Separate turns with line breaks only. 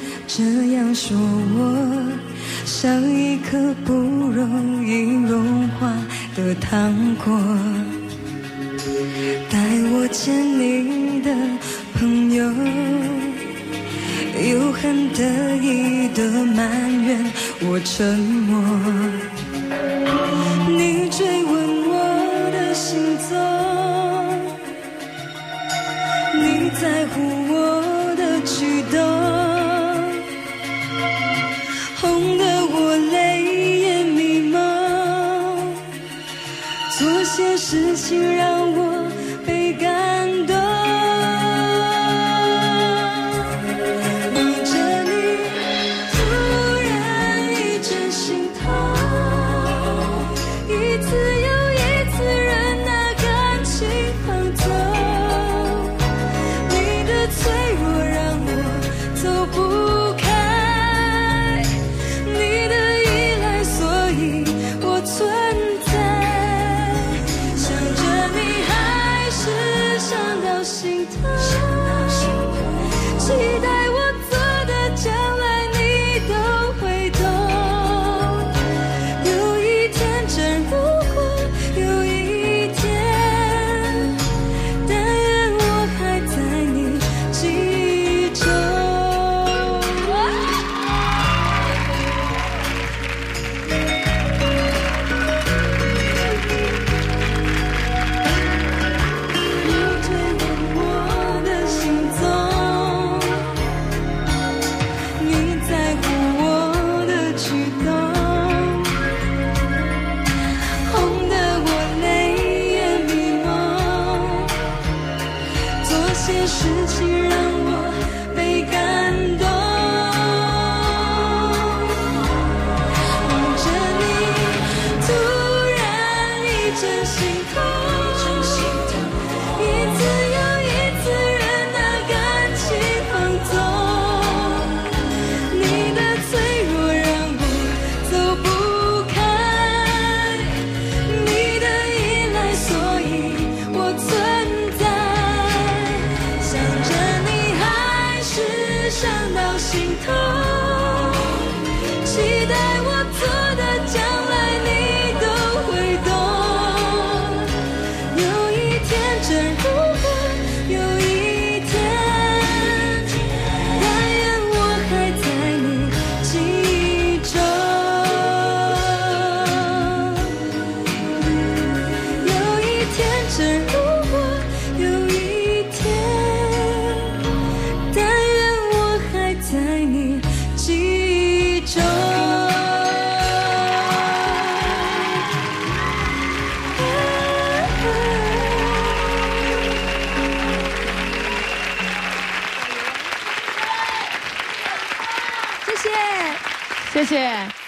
这样说我像一颗不容易融化的糖果，带我见你的朋友又很得意的埋怨我沉默，你追问我的行踪，你在乎我的举动，哄得我泪眼迷蒙，做些事情让我被感动。期待我做的将来你都会懂，有一天真如果有一天，但愿我还在你记忆中。你追问我的行踪，些事情让我被感动，望着你突然一阵心痛，一次又一次任那感情放纵，你的脆弱让我走不开，你的依赖所以我存在，伤到心痛，期待我做的将来你都会懂，有一天真如果有一天，但愿我还在你记忆中，有一天真如果有一天，但在你记忆中。谢谢，谢谢。